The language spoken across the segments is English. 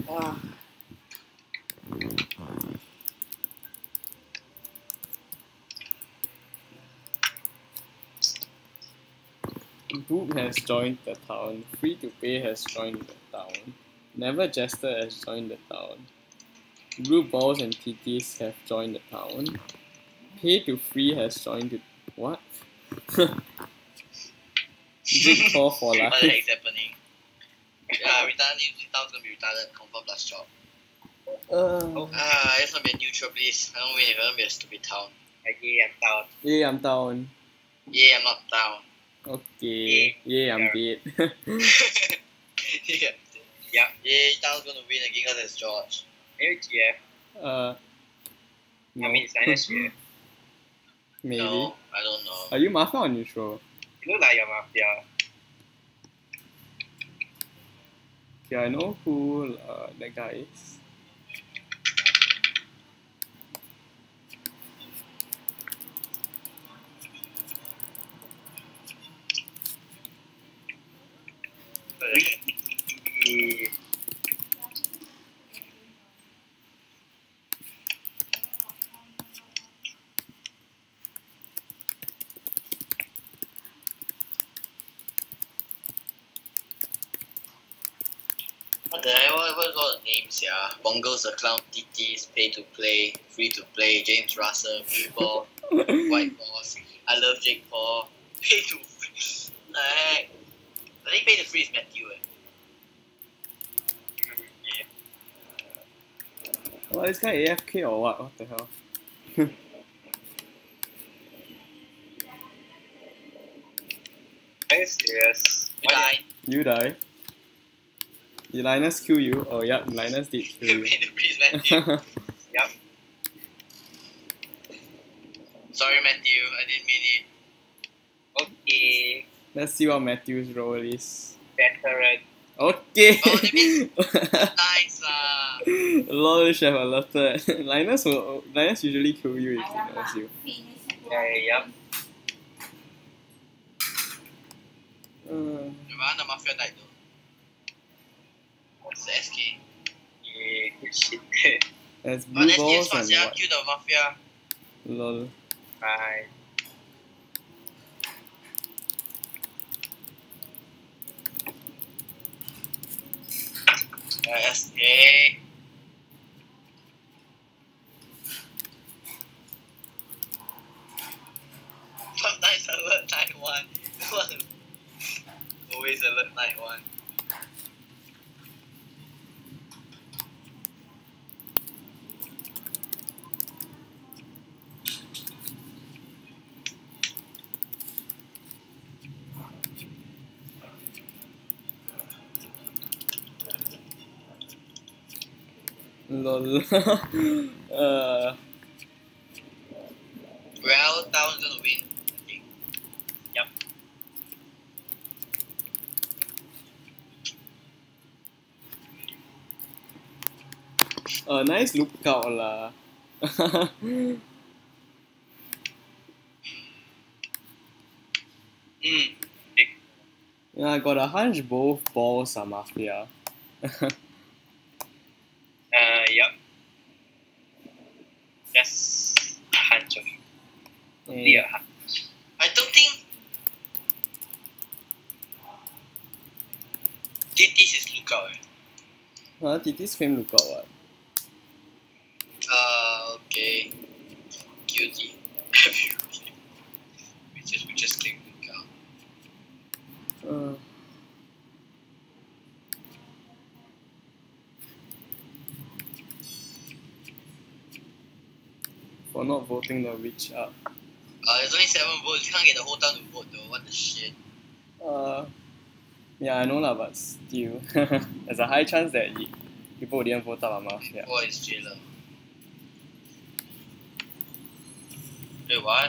Ah. Boop has joined the town. Free to pay has joined the town. Never Jester has joined the town. Blue balls and TTs have joined the town. Pay to free has joined the what? Jake Paul for life. What the heck's happening? Yeah, retarded town's gonna be retarded. Confirm plus chop. I just wanna be a neutral, please. I don't win if I don't be a stupid town. Yeah, I'm down. Yeah, I'm down. Yeah, I'm not down. Okay. Yeah, I'm dead. Yeah. Yeah. Yeah, town's gonna win again because it's George. Maybe GF. No. I mean, it's Linus GF. Maybe. No, I don't know. Are you mafia or neutral? You look like you're mafia. Yeah, I know who that guy is. What the hell? What's all the names here? Bongos the Clown, TTs, Pay to Play, Free to Play, James Russell, Blue Ball, White Boss, I Love Jake Paul, Pay to Free. What the heck? I think Pay to Free is Matthew. Well, this guy AFK or what? What the hell? Are you serious? You died. You die. Did Linus kill you? Oh, yep, Linus did kill you. Pay to Free is Matthew. Yep. Sorry, Matthew. I didn't mean it. Okay. Let's see what Matthew's role is. Veteran. Okay! Oh, that means nice. Lol, should have alerted. Linus usually kill you if he knows you. Yep. The Mafia died though. What's the SK? Yeah, good shit. There's Oh, blue that's balls the and yeah, what? kill the Mafia. Lol. Bye. SK. Sometimes alert night one. Always alert night one. Lol. Well, Town's gonna win. I think. Yep. Nice lookout lah. Yeah, I got a hunch both balls are mafia. Yep. Just a hunch of only Yeah. a hunch. I don't think this is lookout. TT's claim lookout what? Okay. Guilty. we just click lookout. For not voting the witch up. There's only 7 votes. You can't get the whole town to vote though. What the shit? Yeah, I know lah, but still. There's a high chance that people didn't vote out mafia. What is Jailor? Wait, what?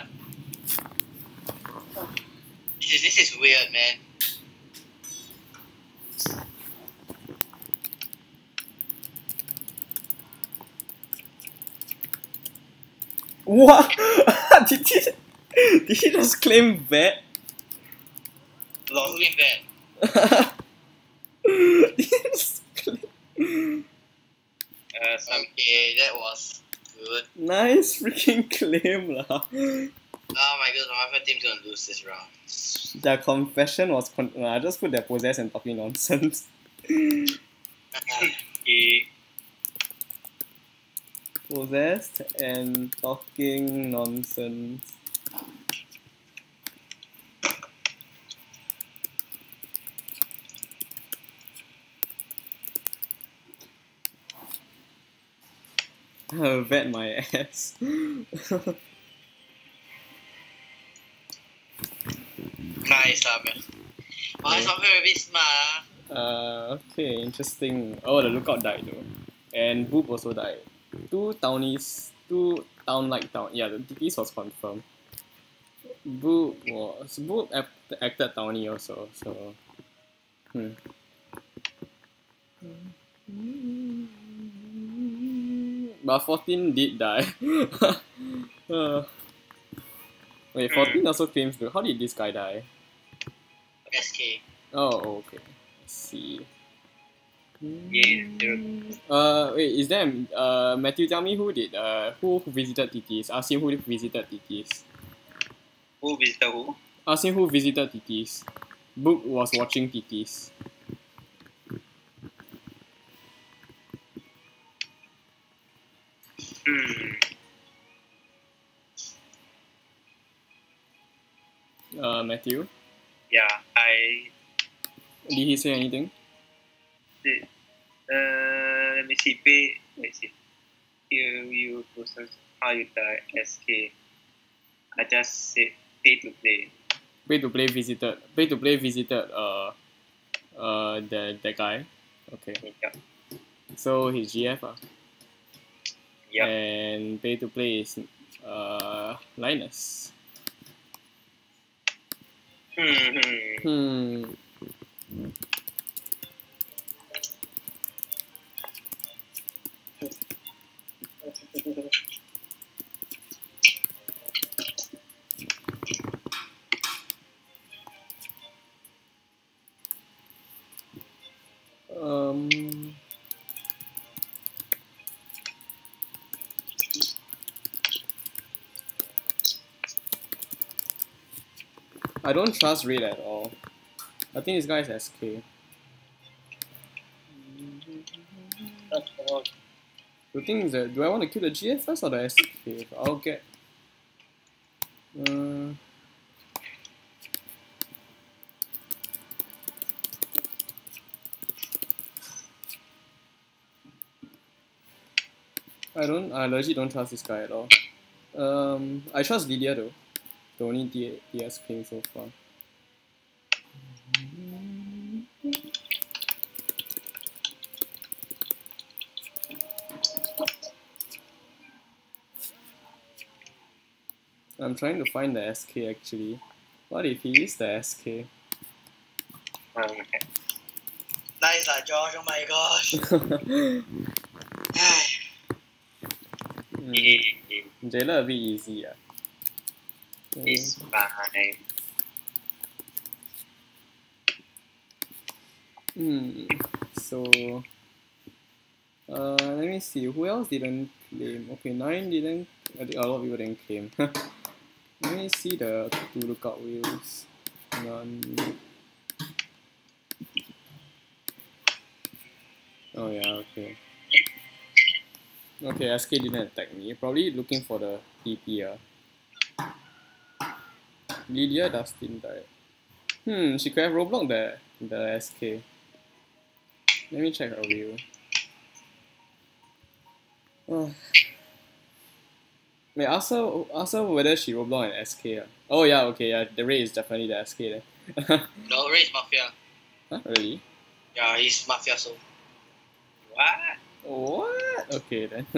This is weird, man. What? did he just claim vet? Looking bad. Did he just claim- Some Okay, that was good. Nice freaking claim lah. Oh my god, my mafia team's gonna lose this round. Their confession was I just put their possessed and talking nonsense. okay. Possessed and talking nonsense. Vet my ass. Nice, man. Oh, that's not very smart. Okay, interesting. Oh, the lookout died though. And Boop also died. Two townies, two town-like town. Yeah, the DTs was confirmed. Boop acted townie also, so. But 14 did die. Wait, 14 also claims to. How did this guy die? SK. Oh, okay. Let's see. Yeah, Wait, is there Matthew, tell me who visited TTs? Ask him who visited TTs. who visited who? Ask him who visited TTs. Book was watching TTs. Matthew, Yeah, I did he say anything? did. Let me see. Let's see. You process how you die. SK. I just said pay to play. Pay to play visited. Pay to play visited. That guy. Okay. Yeah. So he's GF Yep. And pay to play is Linus. Hmm. I don't trust Raid at all. I think this guy is SK. The thing is that, do I want to kill the GF first or the SK? I'll get... I legit don't trust this guy at all. I trust Lydia though. The only DS king so far. I'm trying to find the SK actually. What if he is the SK? Nice, Josh. Oh my gosh. Jailor a bit easy. It's fine. So let me see, who else didn't claim? Okay, 9 didn't. I think a lot of people didn't claim. Let me see the 2 lookout wheels. None. Oh yeah, okay. Okay, SK didn't attack me. Probably looking for the TP. Lydia Dustin died. She could have roadblocked the SK. Let me check her view. Wait, ask her whether she roadblocked an SK. Oh yeah, okay, yeah, the raid is definitely the SK then. No, Ray is Mafia. Huh, really? Yeah, he's Mafia, so. What? Okay then.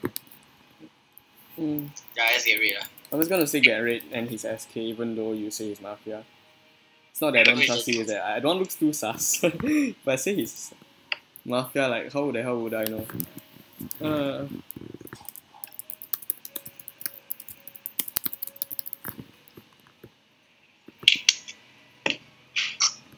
Yeah, let's get Ray. I was gonna say get raid and he's SK even though you say he's Mafia. It's not that I don't trust you, it's that I don't look too sus. But I say he's Mafia, like how the hell would I know?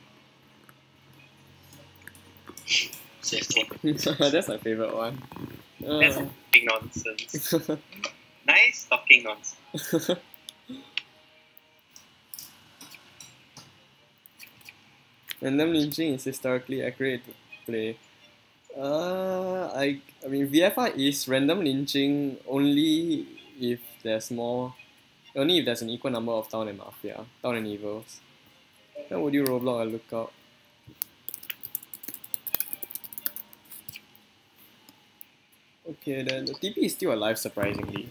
That's my favorite one. That's talking nonsense. Nice talking nonsense. Random lynching is historically accurate to play. I mean VFR is random lynching only if there's an equal number of town and mafia, town and evils. Then would you Roblox a lookout? Okay, then the TP is still alive surprisingly.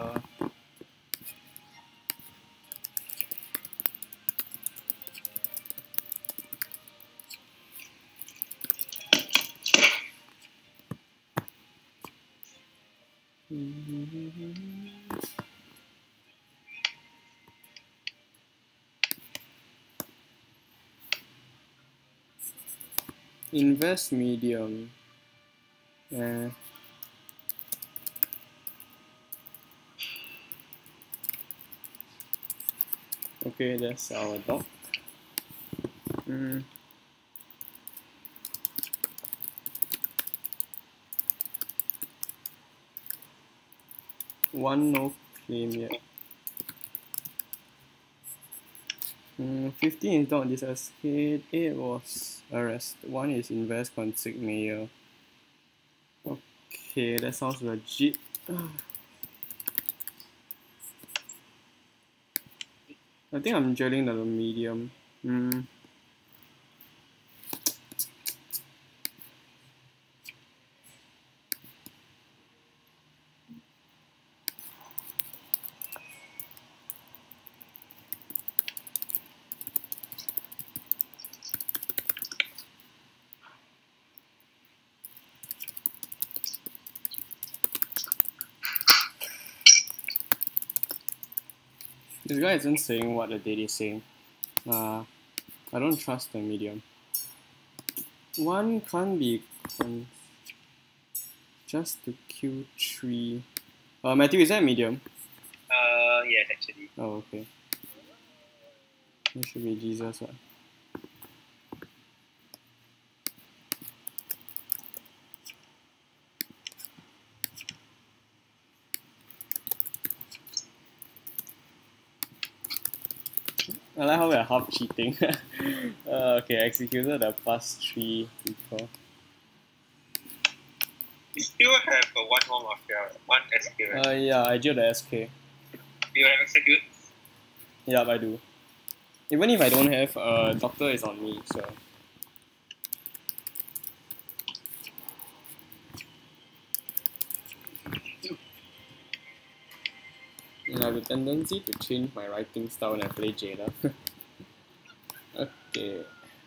Invest medium. Okay, that's our dog. One no claim yet. 15 is not disascade, 8 was arrest, 1 is invest consignment. Okay, that sounds legit. I think I'm jailing the medium. This guy isn't saying what the date is saying. I don't trust the medium. One can't be just to Q3. Matthew, is that medium? Yes, actually. Oh, okay. It should be Jesus, right? I like how we're half cheating. Okay, executed the past 3 people. We still have one more mafia, one SK, right? Yeah, I jailed the SK. You have execute? Yeah, I do. Even if I don't have, doctor is on me, so. I have a tendency to change my writing style when I play Jailor. Okay.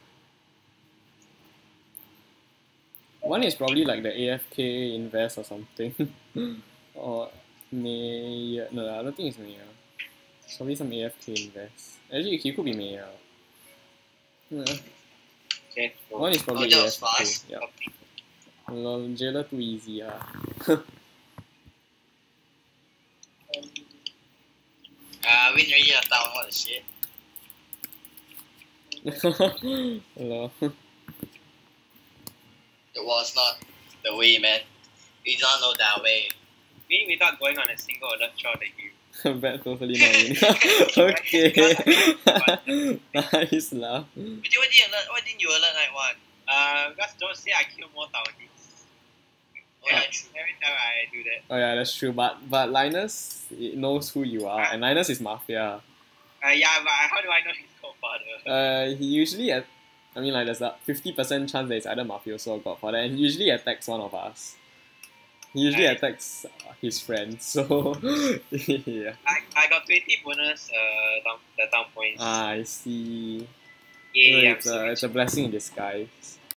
One is probably like the AFK invest or something. Or Mayor. No, I don't think it's Mayor. It's probably some AFK invest. Actually, he could be Mayor. Yeah. Okay. One is probably that was AFK. fast. Yeah. Well, Jailor too easy. Win already a town, what the shit. Hello. It was not the way, man. We don't know that way. Me without going on a single alert throughout the game. Bet totally not winning. Okay. Nice lah. But why didn't you alert night one? Because don't say I kill more townies. Oh, yeah, true. Every time I do that. Oh yeah, that's true. But Linus knows who you are, and Linus is mafia. Yeah, but how do I know he's godfather? He usually I mean like there's a 50% chance that it's either mafioso or godfather, and he usually attacks one of us. He usually attacks his friends. So yeah. I got 20 bonus the town points. I see. Yeah, It's a blessing in disguise.